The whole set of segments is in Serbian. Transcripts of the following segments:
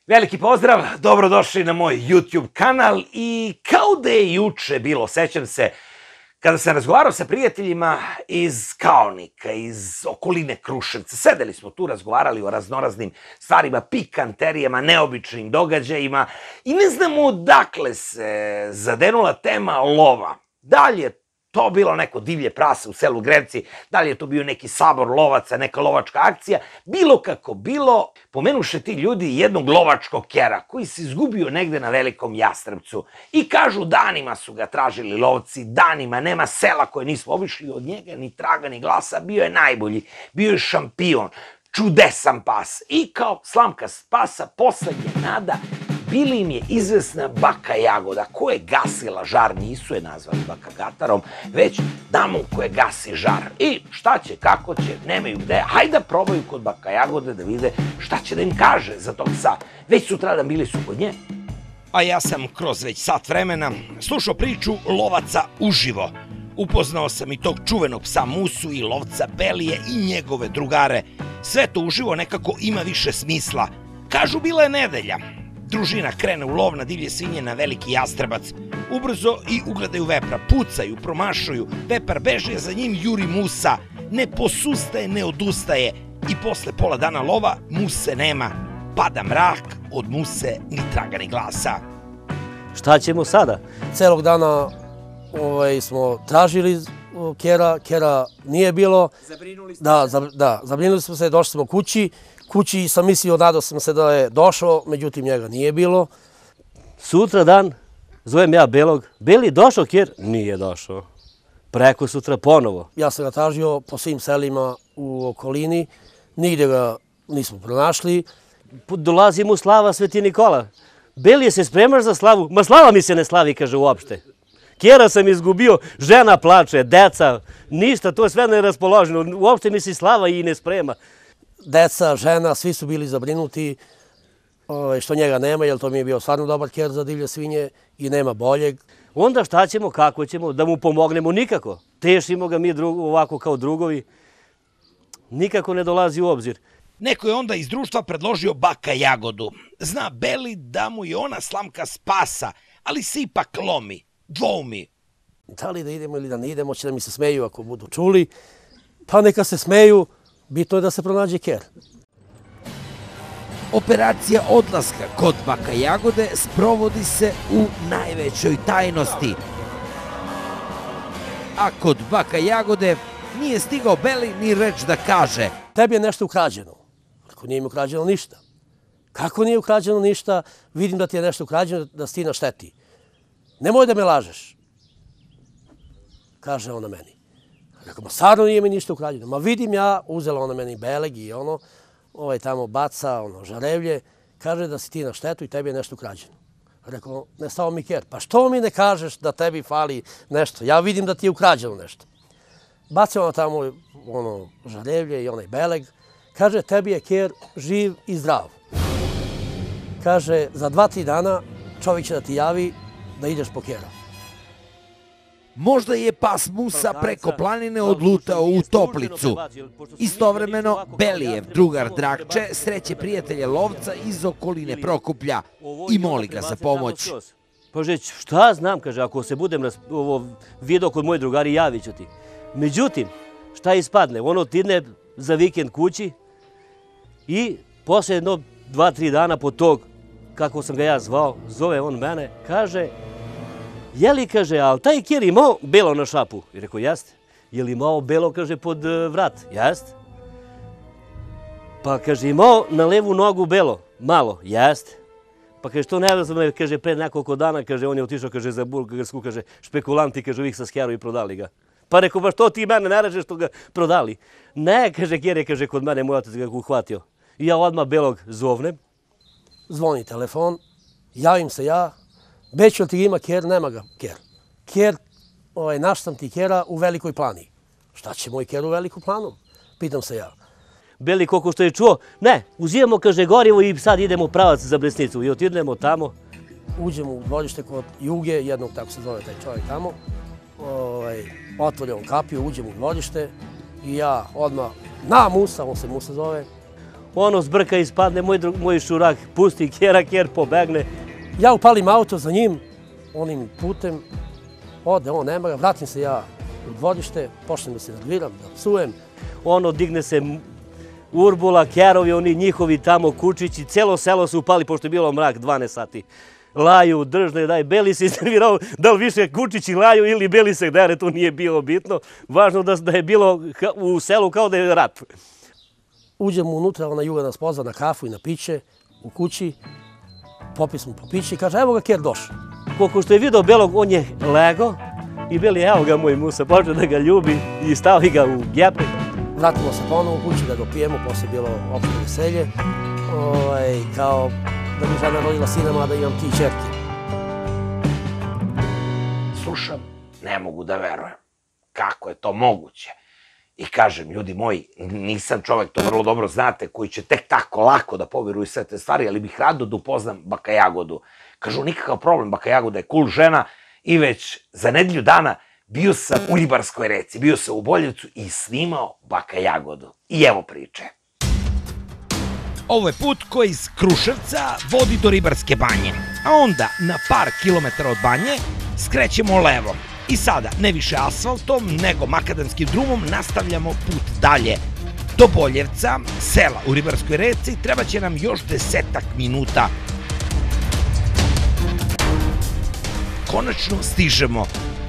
Veliki pozdrav, dobrodošli na moj YouTube kanal i kao da je juče bilo, sećam se, kada sam razgovarao sa prijateljima iz Kaonika, iz okoline Kruševca, sedeli smo tu, razgovarali o raznoraznim stvarima, pikanterijama, neobičnim događajima i ne znamo odakle se zadenula tema lova. Da li je to bilo neko divlje prase u selu Grevci, da li je to bio neki sabor lovaca, neka lovačka akcija, bilo kako bilo, pomenuše ti ljudi jednog lovačkog kjera koji se izgubio negde na Velikom Jastrebcu i kažu danima su ga tražili lovci, danima, nema sela koje nismo obišli, od njega ni traga ni glasa, bio je najbolji, bio je šampion, čudesan pas i kao slamka pasa, poslednja nada, bili im je izvesna baka Jagoda, koja je gasila žar, nisu je nazvali baka Gatarom, već damom koja gasi žar. I šta će, kako će, nemaju gde, hajde da probaju kod baka Jagode da vide šta će da im kaže za tog psa. Već sutradan bili su kod nje. A ja sam kroz već sat vremena slušao priču lovaca uživo. Upoznao sam i tog čuvenog psa Musu i lovca Belije i njegove drugare. Sve to uživo nekako ima više smisla. Kažu, bila je nedelja. Družina krene u lov na divlje svinje na Veliki Jastrebac. Ubrzo i ugledaju vepra, pucaju, promašuju, vepar beže, za njim juri Musa. Ne posustaje, ne odustaje i posle pola dana lova Muse nema. Pada mrak, od Muse ni traga ni glasa. Šta ćemo sada? Celog dana smo tražili kjera nije bilo. Zabrinuli smo se? Da, zabrinuli smo se, došli smo kući. Kući sam mislio, nadao sam se da je došao, međutim njega nije bilo. Sutra dan zovem ja Belog. Beli, došao kjer? Nije došao. Preko sutra ponovo. Ja sam ga tražio po svim selima u okolini, nigde ga nismo pronašli. Dolazi mu slava Sveti Nikola. Beli, se spremaš za slavu? Ma slava mi se ne slavi, kaže, uopšte. Kjera sam izgubio, žena plače, deca, ništa, to je sve neraspoloženo. Uopšte mi se slava i ne sprema. Deca, žena, svi su bili zabrinuti što njega nema, jer to mi je bio stvarno dobar kjer za divlje svinje i nema boljeg. Onda šta ćemo, kako ćemo, da mu pomognemo? Nikako. Tešimo ga mi ovako kao drugovi. Nikako ne dolazi u obzir. Neko je onda iz društva predložio baka Jagodu. Zna Beli da mu je ona slamka spasa, ali se ipak lomi, dvoumi. Da li da idemo ili da ne idemo, će da mi se smeju ako budu čuli. Pa neka se smeju. Bitno je da se pronađe kjer. Operacija odlaska kod baka Jagode sprovodi se u najvećoj tajnosti. A kod baka Jagode nije stigao Beli ni reč da kaže. Tebi je nešto ukrađeno. Ako nije mi ukrađeno ništa. Kako nije ukrađeno ništa, vidim da ti je nešto ukrađeno, da si ti na šteti. Nemoj da me lažeš. Kaže ona meni. Rekao, ma stvarno nije mi ništa ukrađeno. Ma vidim ja, uzela ona meni beleg i ono, tamo baca, žarevlje, kaže da si ti na štetu i tebi je nešto ukrađeno. Rekao, ne stao mi kjer, pa što mi ne kažeš da tebi fali nešto? Ja vidim da ti je ukrađeno nešto. Baca ona tamo žarevlje i onaj beleg, kaže, tebi je kjer živ i zdrav. Kaže, za 2-3 dana čovjek će da ti javi da ideš po kjera. Možda je pas Musa preko planine odlutao u Toplicu. Istovremeno, Belijev drugar Drakče sreće prijatelje lovca iz okoline Prokuplja i moli ga za pomoć. Pa šta znam, kaže, ako se budem vidio kod moje drugari, javit ću ti. Međutim, šta ispadne? Ono tidne za vikend kući i posle 2-3 dana po tog, kako sam ga ja zvao, zove on mene, kaže, jeli, kaže, ali taj kjer imao belo na šapu? I rekao, jeste. Je li imao belo, kaže, pod vrat? Jeste. Pa, kaže, imao na levu nogu belo? Malo? Jeste. Pa, kaže, to ne znam, kaže, pred nekoliko dana, kaže, on je otišao, kaže, za Bulgarsku, kaže, špekulanti, kaže, uvijek sa skjaru i prodali ga. Pa, rekao, pa što ti mene ne režeš što ga prodali? Ne, kaže, kjer je, kaže, kod mene, moj otac ga uhvatio. I ja odmah belog zovnem. Zvoni telefon, javim se ja. Beću ti ima kjer, nema ga kjer. Kjer, naštam ti kjera u Velikoj Plani. Šta će moj kjer u Veliku Planu? Pitam se ja. Beli, koliko što je čuo, ne, uzimamo, kaže, gorivo i sad idemo pravac za Bresnicu. I otidemo tamo. Uđemo u dvorište kod Juge, jednog, tako se zove taj čovjek tamo. Otvori on kapiju, uđemo u dvorište i ja odmah na Musa, on se Musa zove. ono zbrka ispadne, moj šurak pusti ker pobegne. Ja upalim auto za njim, onim putem, ode, on nema ga, vratim se ja u dvorište, počnem da se nadviram, da psujem. Ono digne se Urbula, kerovi, oni njihovi tamo kučići, celo selo se upali, pošto je bilo mrak 12 sati. Laju, držne, daj, Beli se iznervirao, da li više kučići laju ili Beli se dere, to nije bilo bitno. Važno da je bilo u selu kao da je rat. Uđemo unutra, ona Juga nas pozva na kafu i na piće, u kući, popismo po pići i kaže, evo ga ker došao. Koliko što je vidio Belog, on je lego i Beli, evo ga moj Musa, počeo da ga ljubi i stavi ga u gepe. Vratimo se ponovo u kući da ga pijemo, posle je bilo opšte veselje, kao da mi žena rodila sina, mada imam 3 ćerke. Slušam, ne mogu da verujem. Kako je to moguće? I kažem, ljudi moji, nisam čovek, to vrlo dobro znate, koji će tek tako lako da poveruju sve te stvari, ali bih rado da upoznam baka Jagodu. Kažu, nikakav problem, baka Jagoda je cool žena i već za nedelju dana bio sam u Ribarskoj reci, bio sam u Boljevcu i snimao baka Jagodu. I evo priče. Ovo je put koji iz Kruševca vodi do Ribarske banje, a onda na par kilometara od banje skrećemo levo. I sada, ne više asfaltom, nego makadamskim drumom nastavljamo put dalje. Do Boljevca, sela u Ribarskoj reci, treba će nam još 10-ak minuta. Konačno stižemo.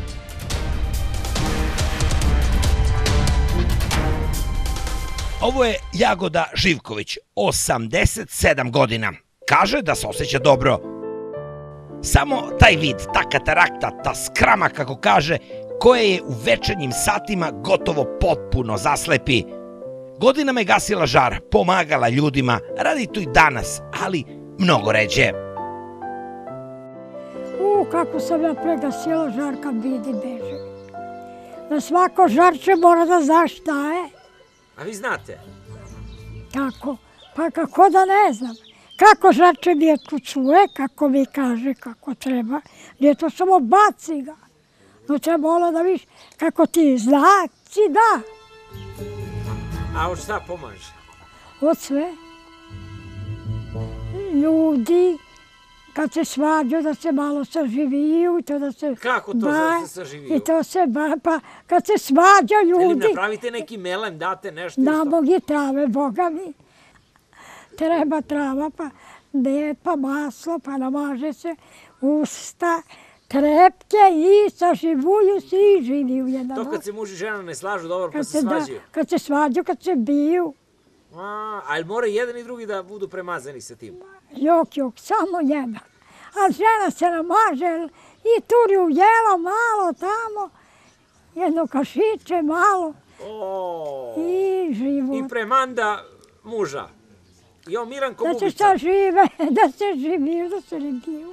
Ovo je Jagoda Živković, 87 godina. Kaže da se osjeća dobro. Samo taj vid, ta katarakta, ta skrama, kako kaže, koje je u večernjim satima gotovo potpuno zaslepi. Godinama je gasila žar, pomagala ljudima, radi to i danas, ali mnogo ređe. Kako sam ja pregasila žar kad vidi beže. Na svako žarče mora da zna šta je. A vi znate? Kako? Pa kako da ne znam. Kako žarče mi je tu čuje, kako mi kaže kako treba. Nije to samo baci ga. No treba ono da viš kako ti znaci da. A od šta pomaže? Od sve. Ljudi, kad se svađaju, da se malo saživiju. Kako to da se saživiju? I to se pa kad se svađaju ljudi. Ili napravite neki melem, date nešto? Damo i trave, Boga mi. Treba trava, pa med, pa maslo, pa namaže se usta, trepke i saživuju se i živi u jedan. To kad se muž i žena ne slažu dobro, pa se svađaju? Kad se svađaju, kad se biju. A ili mora jedan i drugi da budu premazani sa tim? Jok, samo jedan. A žena se namaže i turi u jelo malo tamo, jedno kašiće malo i život. I premanda muža. I on miran ko bubica. Da se šta žive, da se živiju, da se ne biju.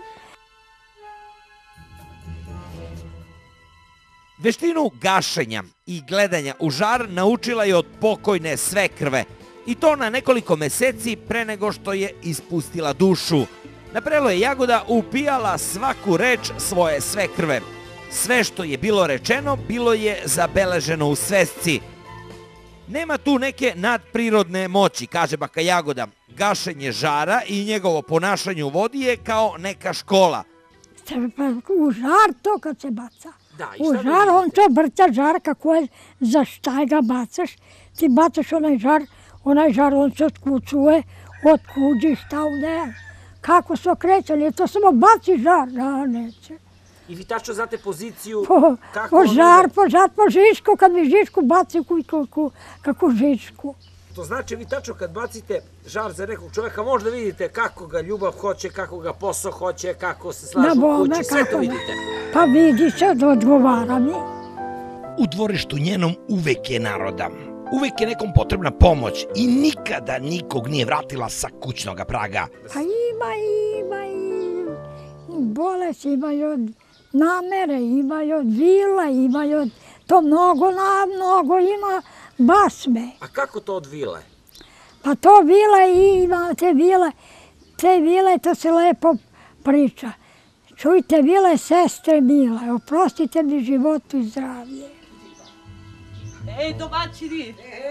Veštinu gašenja i gledanja u žar naučila je od pokojne svekrve. I to na nekoliko meseci pre nego što je ispustila dušu. Na prelo je Jagoda upijala svaku reč svoje svekrve. Sve što je bilo rečeno, bilo je zabeleženo u svesci. Nema tu neke nadprirodne moći, kaže baka Jagoda. Gašenje žara i njegovo ponašanje u vodi je kao neka škola. U žar to kad se baca. U žar, on to brca žar, kako je, za šta ga bacaš. Ti bacaš onaj žar, on se otkucuje, otkuđi šta u ne. Kako se okrećali, to samo baci žar, da neće. I vi tačno znate poziciju? Po žar, po žišku, kad mi žišku baci kako žišku. To znači vi tačno kad bacite žar za nekog čoveka možda vidite kako ga ljubav hoće, kako ga posao hoće, kako se slažu u kući, sve to vidite. Pa vidi se da odgovara mi. U dvorištu njenom uvek je naroda. Uvek je nekom potrebna pomoć i nikada nikog nije vratila sa kućnog praga. Pa ima i bolest, imaju od namere, imaju od vila, imaju od... To mnogo ima basme. A kako to od vile? Pa to vile ima, te vile, to se lepo priča. Čujte vile, sestre mile, oprostite mi životu i zdravlje. Ej, domaćini!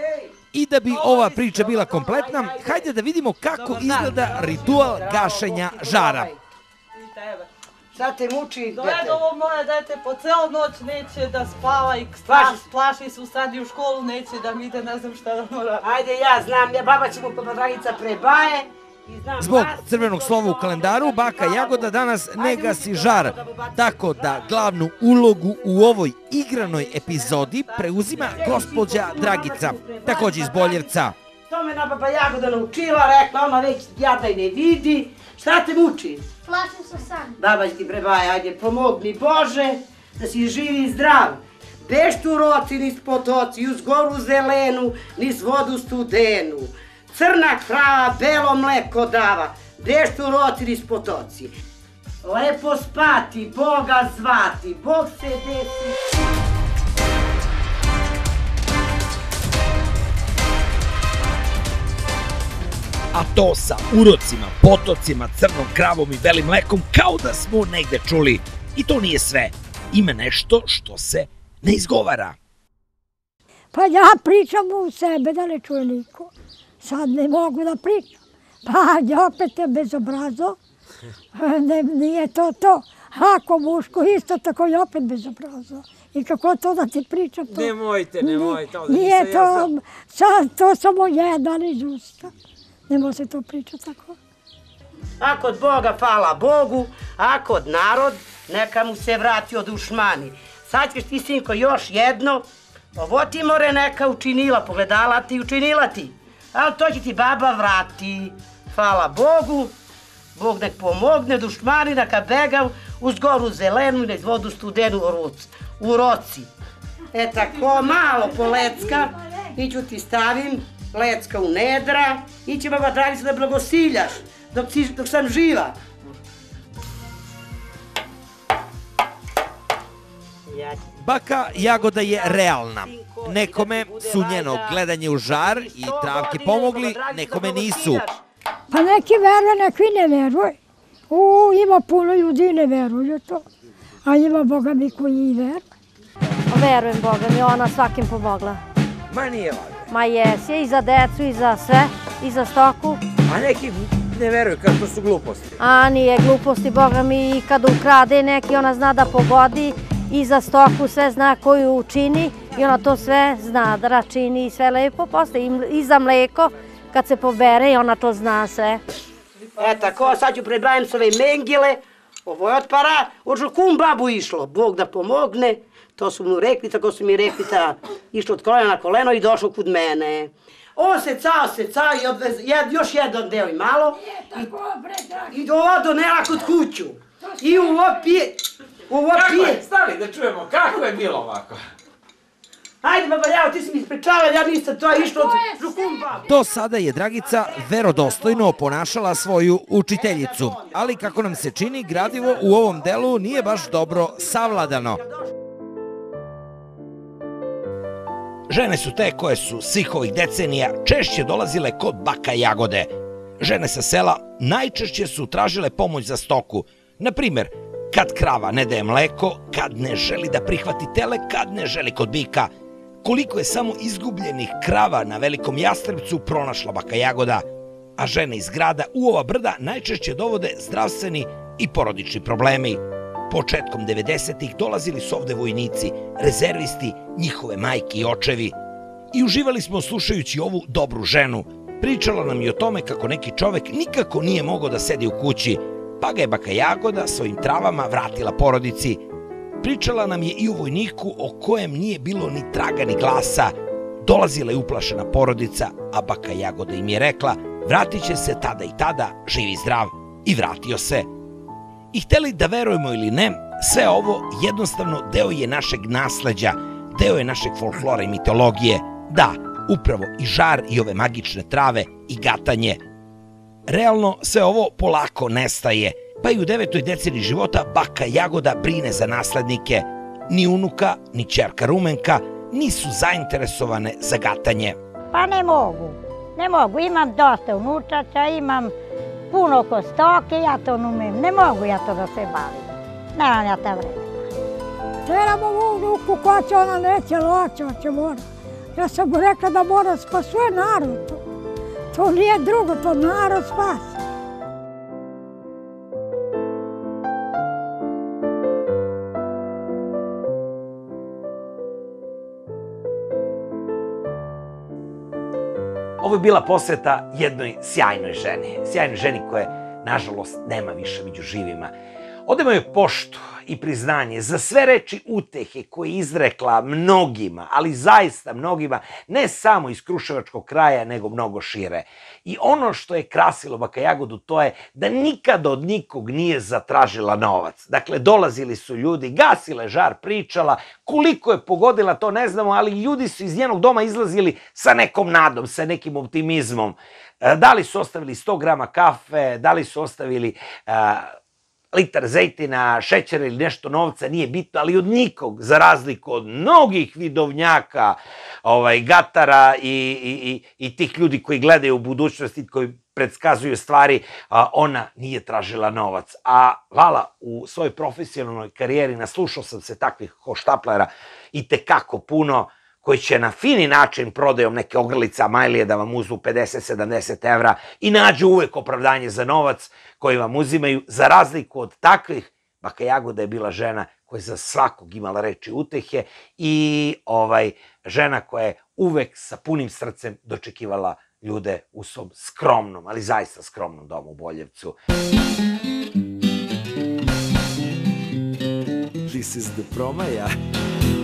I da bi ova priča bila kompletna, hajde da vidimo kako izgleda ritual gašenja žara. Šta te muči? Dovede ovo moje dete po celu noć, neće da spava i plaši se u sredi u školu, neće da mi ide, ne znam šta da mora. Ajde, ja znam, baba će mu Dragica prebaje. Zbog crvenog slova u kalendaru, baka Jagoda danas ne gasi žar, tako da glavnu ulogu u ovoj igranoj epizodi preuzima gospođa Dragica, takođe iz Boljevca. To me baba Jagoda naučila, rekla ona već jada i ne vidi. Šta te muči? Plašim se sam. Baba će ti prebaje, ajde pomogni Bože, da si živ i zdrav. Beš tu roci niz potoci, uz goru zelenu, niz vodu studenu. Crna krava, belo mleko dava, beš tu roci niz potoci. Lepo spati, Boga zvati, Bog se desi. A to sa urocima, potocima, crnom kravom i belim mlekom kao da smo negde čuli. I to nije sve. Ima nešto što se ne izgovara. Pa ja pričam u sebe da ne čuje niko. Sad ne mogu da pričam. Pa opet je bezobrazo. Nije to to. Ako muško isto tako je opet bezobrazo. I kako to da ti pričam to? Nemojte. Nije to, to samo jedan iz usta. Ne može se to pričati tako. A kod Boga, hvala Bogu, a kod narod, neka mu se vrati od ušmani. Sad ćeš ti, sinko, još jedno. Ovo ti more neka učinila, pogledala ti i učinila ti. Ali to će ti baba vrati. Hvala Bogu, Bog nek pomogne, dušmani neka begav uz goru zelenu i nek vodu studenu u roci. E tako, malo po lecka, i ću ti stavim lecka u nedra, i će baba Dragica da blagosiljaš dok sam živa. Baka Jagoda je realna. Nekome su njeno gledanje u žar i travke pomogli, nekome nisu. Pa neki veruje, neki ne veruje. Ima puno ljudi i ne veruju to. A ima Boga mi koji i veruje. Verujem Boga mi, ona svakim pomogla. Ma nije valjda. Ma jesi, i za decu, i za sve, i za stoku. A neki ne veruju kad to su gluposti. A nije gluposti, Boga mi, i kad ukrade neki, ona zna da pogodi. I za stoku sve zna koju učini i ona to sve zna da račini i sve lepo postaje. I za mleko, kad se pobere, ona to zna sve. E tako, sad ću prebrajam s ove mengile. Ovo je od para, od kum babu išlo. Bog da pomogne. To su mu rekli, tako su mi rekli da išlo od kolena na koleno i došlo kod mene. On se cao i odvez, još jedan deo i malo. I ovo donela kod kuću. I ovo pije. Stali da čujemo, kako je bilo ovako? Ajde, baba, ti si mi ispričala, ja nisam to išlo od kum babu. Do sada je Dragica verodostojno oponašala svoju učiteljicu, ali kako nam se čini, gradivo u ovom delu nije baš dobro savladano. Žene su te koje su svih ovih decenija češće dolazile kod baka Jagode. Žene sa sela najčešće su tražile pomoć za stoku. Naprimer, kad krava ne daje mleko, kad ne želi da prihvati tele, kad ne želi kod bika. Koliko je samo izgubljenih krava na Velikom Jastrebcu pronašla baka Jagoda, a žene iz grada u ova brda najčešće dovode zdravstveni i porodični problemi. Početkom 90-ih dolazili su ovde vojnici, rezervisti, njihove majke i očevi. I uživali smo slušajući ovu dobru ženu. Pričala nam i o tome kako neki čovek nikako nije mogao da sedi u kući, pa ga je baka Jagoda svojim travama vratila porodici. Pričala nam je i o vojniku o kojem nije bilo ni traga ni glasa. Dolazila je uplašena porodica, a baka Jagoda im je rekla vratit će se tada i tada, živ i zdrav. I vratio se. I hteli da verujemo ili ne, sve ovo jednostavno deo je našeg nasleđa, deo je našeg folklora i mitologije. Da, upravo i žar i ove magične trave i gatanje. Realno, sve ovo polako nestaje, pa i u 9. deceniji života baka Jagoda brine za naslednike. Ni unuka, ni ćerka Rumenka nisu zainteresovane za gatanje. Pa ne mogu, imam dosta unučača, imam puno ko stoke, ja to ne umem, ne mogu ja to da se bavim, nemam ja ta vremena. Teramo u unuku, ko će, ona neće, hoće mora. Ja sam mu rekla da mora spasuje narod to. To nije drugo, to narod spasi. Ovo je bila posveta jednoj sjajnoj ženi koje, nažalost, nema više među živima. Odajmo joj poštu i priznanje za sve reči utehe koje je izrekla mnogima, ali zaista mnogima, ne samo iz Kruševačkog kraja, nego mnogo šire. I ono što je krasilo Baka Jagodu, to je da nikada od nikog nije zatražila novac. Dakle, dolazili su ljudi, gasila je žar, pričala, koliko je pogodila, to ne znamo, ali ljudi su iz njenog doma izlazili sa nekom nadom, sa nekim optimizmom. Da li su ostavili 100 grama kafe, da li su ostavili litar zejtina, šećera ili nešto novca, nije bitno, ali od nikog, za razliku od mnogih vidovnjaka, gatara i tih ljudi koji gledaju u budućnosti, koji predskazuju stvari, ona nije tražila novac. A Vala, u svojoj profesionalnoj karijeri naslušao sam se takvih hoštaplera i tekako puno, koji će na fini način prodajom neke ogrlice Amajlije da vam uzmu 50-70 evra i nađu uvek opravdanje za novac koji vam uzimaju. Za razliku od takvih, Baka Jagoda je bila žena koja je za svakog imala reči utehe i žena koja je uvek sa punim srcem dočekivala ljude u svom skromnom, ali zaista skromnom domu u Boljevcu. This is the Promaja.